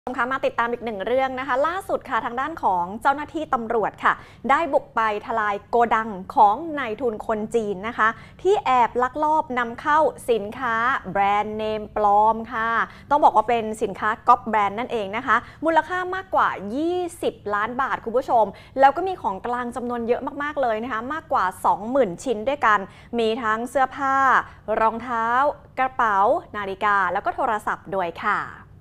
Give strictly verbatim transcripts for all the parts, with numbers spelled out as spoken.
คะมาติดตามอีกหนึ่งเรื่องนะคะล่าสุดค่ะทางด้านของเจ้าหน้าที่ตำรวจค่ะได้บุกไปทลายโกดังของนายทุนคนจีนนะคะที่แอบลักลอบนำเข้าสินค้าแบรนด์เนมปลอมค่ะต้องบอกว่าเป็นสินค้าก๊อปแบรนด์นั่นเองนะคะมูลค่ามากกว่ายี่สิบล้านบาทคุณผู้ชมแล้วก็มีของกลางจำนวนเยอะมากๆเลยนะคะมากกว่า สองหมื่น ชิ้นด้วยกันมีทั้งเสื้อผ้ารองเท้ากระเป๋านาฬิกาแล้วก็โทรศัพท์ด้วยค่ะ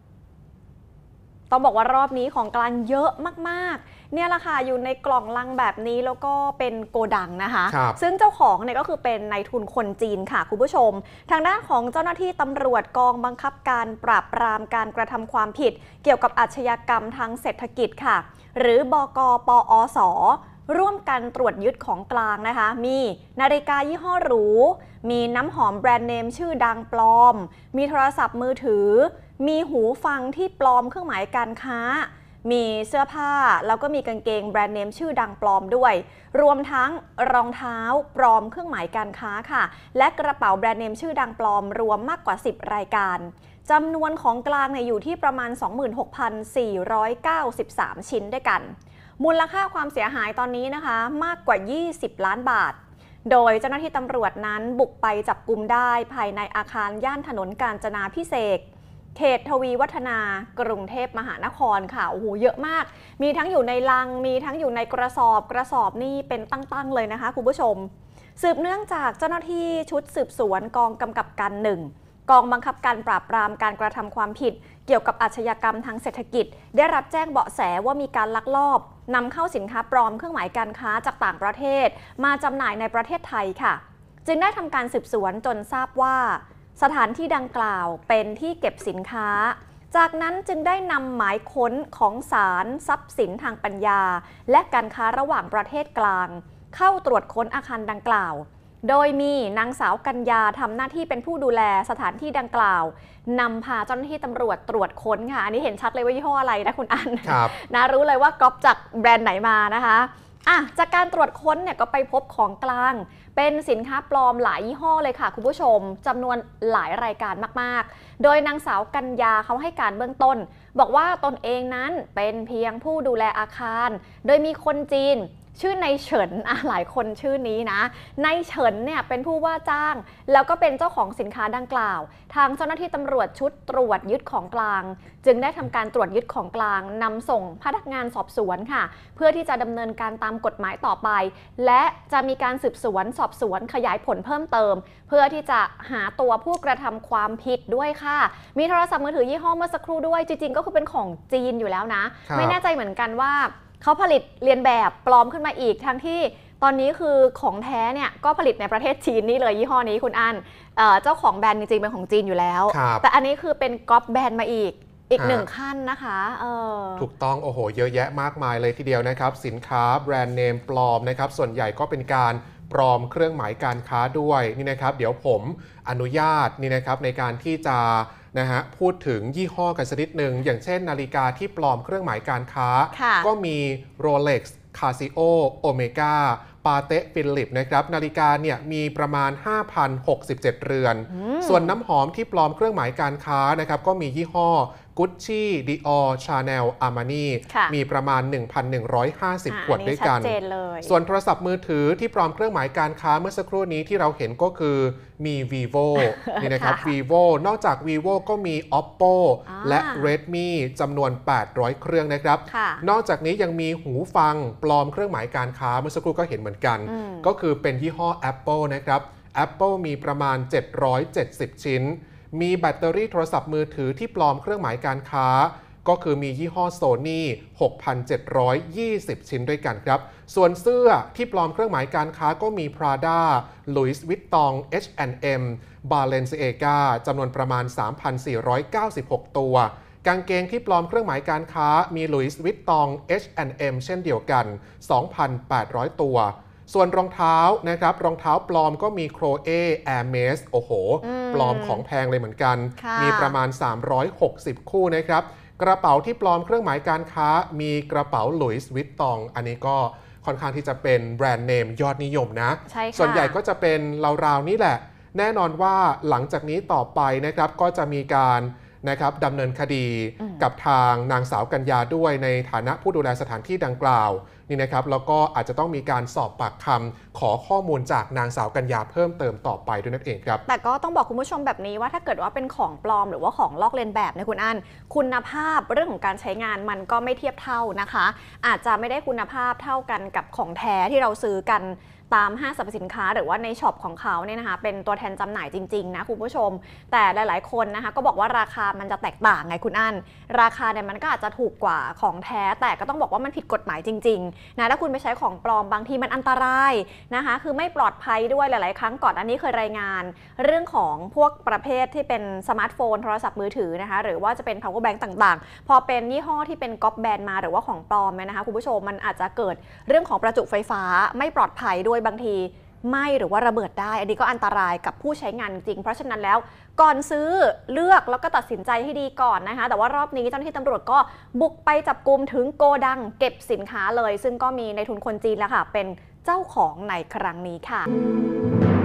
ต้องบอกว่ารอบนี้ของกลางเยอะมากๆเนี่ยแหละค่ะอยู่ในกล่องลังแบบนี้แล้วก็เป็นโกดังนะคะซึ่งเจ้าของเนี่ยก็คือเป็นนายทุนคนจีนค่ะคุณผู้ชมทางด้านของเจ้าหน้าที่ตำรวจกองบังคับการปราบปรามการกระทำความผิดเกี่ยวกับอาชญากรรมทางเศรษฐกิจค่ะหรือบก.ปอส.ร่วมกันตรวจยึดของกลางนะคะมีนาฬิกายี่ห้อหรูมีน้ำหอมแบรนด์เนมชื่อดังปลอมมีโทรศัพท์มือถือมีหูฟังที่ปลอมเครื่องหมายการค้ามีเสื้อผ้าแล้วก็มีกางเกงแบรนด์เนมชื่อดังปลอมด้วยรวมทั้งรองเท้าปลอมเครื่องหมายการค้าค่ะและกระเป๋าแบรนด์เนมชื่อดังปลอมรวมมากกว่าสิบรายการจำนวนของกลางเนี่ยอยู่ที่ประมาณ สองหมื่นหกพันสี่ร้อยเก้าสิบสาม ชิ้นด้วยกันมูลค่าความเสียหายตอนนี้นะคะมากกว่ายี่สิบล้านบาทโดยเจ้าหน้าที่ตำรวจนั้นบุกไปจับกุมได้ภายในอาคารย่านถนนกาญจนาภิเษกเขตทวีวัฒนากรุงเทพมหานครค่ะโอ้โหเยอะมากมีทั้งอยู่ในลังมีทั้งอยู่ในกระสอบกระสอบนี่เป็นตั้งๆเลยนะคะคุณผู้ชมสืบเนื่องจากเจ้าหน้าที่ชุดสืบสวนกองกำกับการหนึ่งกองบังคับการปราบปรามการกระทำความผิดเกี่ยวกับอาชญากรรมทางเศรษฐกิจได้รับแจ้งเบาะแสว่ามีการลักลอบนำเข้าสินค้าปลอมเครื่องหมายการค้าจากต่างประเทศมาจำหน่ายในประเทศไทยค่ะจึงได้ทำการสืบสวนจนทราบว่าสถานที่ดังกล่าวเป็นที่เก็บสินค้าจากนั้นจึงได้นำหมายค้นของศาลทรัพย์สินทางปัญญาและการค้าระหว่างประเทศกลางเข้าตรวจค้นอาคารดังกล่าวโดยมีนางสาวกัญญาทำหน้าที่เป็นผู้ดูแลสถานที่ดังกล่าวนำพาเจ้าหน้าที่ตำรวจตรวจค้นค่ะอันนี้เห็นชัดเลยว่ายี่ห้ออะไรนะคุณอันนะรู้เลยว่าก๊อปจากแบรนด์ไหนมานะคะอ่ะจากการตรวจค้นเนี่ยก็ไปพบของกลางเป็นสินค้าปลอมหลายยี่ห้อเลยค่ะคุณผู้ชมจำนวนหลายรายการมากๆโดยนางสาวกัญญาเขาให้การเบื้องต้นบอกว่าตนเองนั้นเป็นเพียงผู้ดูแลอาคารโดยมีคนจีนชื่อนายเฉินอ่ะหลายคนชื่อนี้นะนายเฉินเนี่ยเป็นผู้ว่าจ้างแล้วก็เป็นเจ้าของสินค้าดังกล่าวทางเจ้าหน้าที่ตำรวจชุดตรวจยึดของกลางจึงได้ทำการตรวจยึดของกลางนำส่งพนักงานสอบสวนค่ะเพื่อที่จะดำเนินการตามกฎหมายต่อไปและจะมีการสืบสวนสอบสวนขยายผลเพิ่มเติมเพื่อที่จะหาตัวผู้กระทำความผิดด้วยค่ะมีโทรศัพท์มือถือยี่ห้อเมื่อสักครู่ด้วยจริงๆก็คือเป็นของจีนอยู่แล้วนะไม่แน่ใจเหมือนกันว่าเขาผลิตเรียนแบบปลอมขึ้นมาอีกทั้งที่ตอนนี้คือของแท้เนี่ยก็ผลิตในประเทศจีนนี่เลยยี่ห้อนี้คุณอันเอ่อเจ้าของแบรนด์จริงๆเป็นของจีนอยู่แล้วแต่อันนี้คือเป็นก๊อปแบรนด์มาอีกอีกหนึ่งขั้นนะคะเออถูกต้องโอ้โหเยอะแยะมากมายเลยทีเดียวนะครับสินค้าแบรนด์เนมปลอมนะครับส่วนใหญ่ก็เป็นการปลอมเครื่องหมายการค้าด้วยนี่นะครับเดี๋ยวผมอนุญาตนี่นะครับในการที่จะนะฮะพูดถึงยี่ห้อกันสักนิดหนึ่งอย่างเช่นนาฬิกาที่ปลอมเครื่องหมายการค้าก็มี Rolex Casio Omega ปาเต้ฟิลิปนะครับนาฬิกาเนี่ยมีประมาณ ห้าพันหกสิบเจ็ด เรือนส่วนน้ำหอมที่ปลอมเครื่องหมายการค้านะครับก็มียี่ห้อ Gucci Dior Chanel Armani มีประมาณ หนึ่งพันหนึ่งร้อยห้าสิบ ขวดด้วยกันส่วนโทรศัพท์มือถือที่ปลอมเครื่องหมายการค้าเมื่อสักครู่นี้ที่เราเห็นก็คือมี Vivo นี่นะครับ Vivo นอกจาก Vivo ก็มี Oppo และ Redmi จำนวน แปดร้อย เครื่องนะครับนอกจากนี้ยังมีหูฟังปลอมเครื่องหมายการค้าเมื่อสักครู่ก็เห็นเหมือนกันก็คือเป็นยี่ห้อ Apple นะครับ Apple มีประมาณเจ็ดร้อยเจ็ดสิบชิ้นมีแบตเตอรี่โทรศัพท์มือถือที่ปลอมเครื่องหมายการค้าก็คือมียี่ห้อ Sony หกพันเจ็ดร้อยยี่สิบ ชิ้นด้วยกันครับส่วนเสื้อที่ปลอมเครื่องหมายการค้าก็มี Prada Louis Vuitton เอช แอนด์ เอ็ม Balenciaga จำนวนประมาณ สามพันสี่ร้อยเก้าสิบหก ตัวกางเกงที่ปลอมเครื่องหมายการค้ามี Louis Vuitton เอช แอนด์ เอ็ม เช่นเดียวกัน สองพันแปดร้อย ตัวส่วนรองเท้านะครับรองเท้าปลอมก็มี Chloé Hermes โอ้โหปลอมของแพงเลยเหมือนกันมีประมาณสามร้อยหกสิบคู่นะครับกระเป๋าที่ปลอมเครื่องหมายการค้ามีกระเป๋า Louis Vuitton อันนี้ก็ค่อนข้างที่จะเป็นแบรนด์เนมยอดนิยมนะส่วนใหญ่ก็จะเป็นราวๆนี่แหละแน่นอนว่าหลังจากนี้ต่อไปนะครับก็จะมีการนะครับดำเนินคดีกับทางนางสาวกัญญาด้วยในฐานะผู้ดูแลสถานที่ดังกล่าวนี่นะครับแล้วก็อาจจะต้องมีการสอบปากคำขอข้อมูลจากนางสาวกัญญาเพิ่มเติมต่อไปด้วยนั่นเองครับแต่ก็ต้องบอกคุณผู้ชมแบบนี้ว่าถ้าเกิดว่าเป็นของปลอมหรือว่าของลอกเลียนแบบเนี่ยคุณอั้นคุณภาพเรื่องของการใช้งานมันก็ไม่เทียบเท่านะคะอาจจะไม่ได้คุณภาพเท่ากันกับของแท้ที่เราซื้อกันตามห้างสรรพสินค้าหรือว่าในช็อปของเขาเนี่ยนะคะเป็นตัวแทนจำหน่ายจริงๆนะคุณผู้ชมแต่หลายๆคนนะคะก็บอกว่าราคามันจะแตกต่างไงคุณอั้นราคาเนี่ยมันก็อาจจะถูกกว่าของแท้แต่ก็ต้องบอกว่ามันผิดกฎหมายจริงๆนะถ้าคุณไปใช้ของปลอมบางทีมันอันตรายนะคะคือไม่ปลอดภัยด้วยหลายๆครั้งก่อนอันนี้เคยรายงานเรื่องของพวกประเภทที่เป็นสมาร์ทโฟนโทรศัพท์มือถือนะคะหรือว่าจะเป็น power bank ต่างๆพอเป็นยี่ห้อที่เป็นก๊อปแบรนด์มาหรือว่าของปลอมนะคะคุณผู้ชมมันอาจจะเกิดเรื่องของประจุไฟฟ้าไม่ปลอดภัยด้วยบางทีไหม้หรือว่าระเบิดได้อันนี้ก็อันตรายกับผู้ใช้งานจริงเพราะฉะนั้นแล้วก่อนซื้อเลือกแล้วก็ตัดสินใจให้ดีก่อนนะคะแต่ว่ารอบนี้เจ้าหน้าที่ตำรวจก็บุกไปจับกุมถึงโกดังเก็บสินค้าเลยซึ่งก็มีในทุนคนจีนแล้วค่ะเป็นเจ้าของในครั้งนี้ค่ะ